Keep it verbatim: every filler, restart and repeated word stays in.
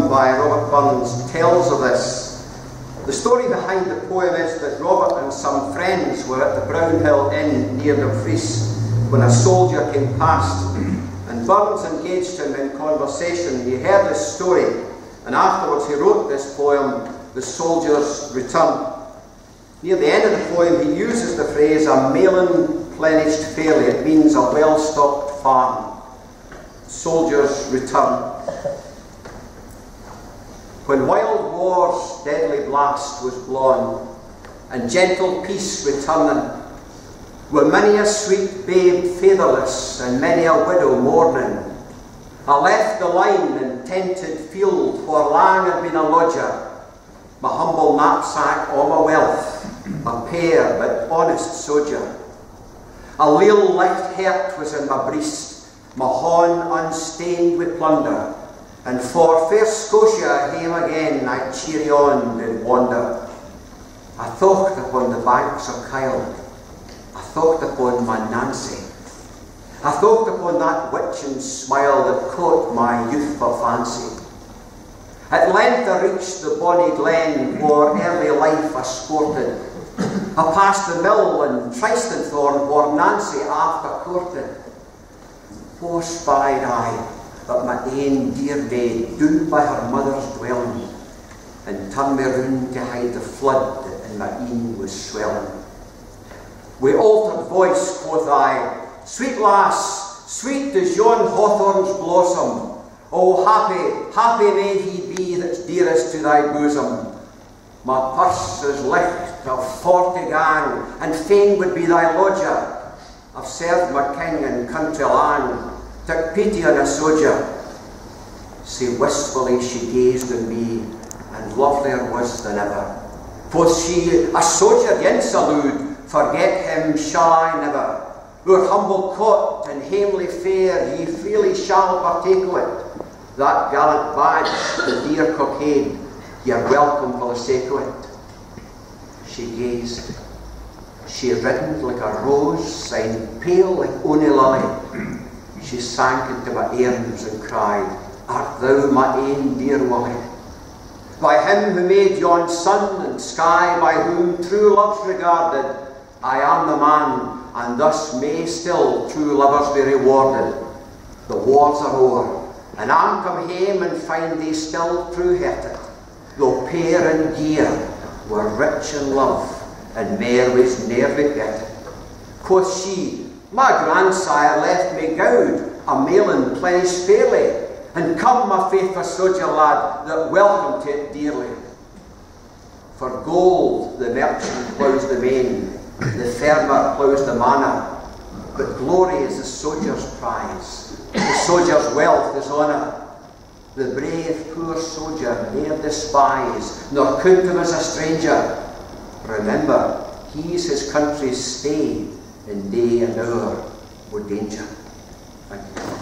by Robert Burns tells of this. The story behind the poem is that Robert and some friends were at the Brownhill Inn near Dumfries when a soldier came past, and Burns engaged him in conversation. He heard this story, and afterwards he wrote this poem, The Soldier's Return. Near the end of the poem he uses the phrase, a melon plenished fairly. It means a well-stocked farm. Soldier's Return. When wild war's deadly blast was blown, and gentle peace returning, with many a sweet babe fatherless, and many a widow mourning, I left the line and tented field where lang had been a lodger, my humble knapsack all my wealth, a pair but honest soger. A leal light heart was in my breast, my haun unstained with plunder, and for fair Scotia hame again I cheery on did wander. I thought upon the banks of Kyle, I thought upon my Nancy, I thought upon that witching smile that caught my youthful fancy. At length I reached the bonny glen where early life I sported. I passed the mill and Tristanthorn where Nancy after courted. Poor spied I but my ain dear maid down by her mother's dwelling, and turned me round to hide the flood that in my een was swelling. With altered voice quoth I, sweet lass, sweet as yon hawthorn's blossom, oh happy, happy may he be that's dearest to thy bosom. My purse is licht of forty gang, and fain would be thy lodger. I've served my king and country lang, took pity on a soger. Sae wistfully she gazed on me, and lovelier was than ever. Quoth she, a soger yen salute, forget him shall I never. Our humble cot and hamely fare, ye freely shall partake of it. That gallant badge, the dear cockade, ye're welcome for the sake of it. She gazed. She reddened like a rose, and pale like ony lily. She sank into my arms and cried, art thou my ain dear Willie? By him who made yon sun and sky, by whom true love's regarded, I am the man, and thus may still true lovers be rewarded. The wars are o'er, and I'm come hame and find thee still true-hearted, though pair and gear were rich in love, and mair was ne'er regretted. Quoth she, my grandsire left me gowd, a melon plenished fairly, and come, my faithful soger lad, that welcome to it dearly. For gold the merchant ploughs the main, the farmer ploughs the manor, but glory is the soldier's prize, the soldier's wealth is honour. The brave poor soldier ne'er despise, nor count him as a stranger. Remember, he's his country's stay, in day and hour or danger. Thank you.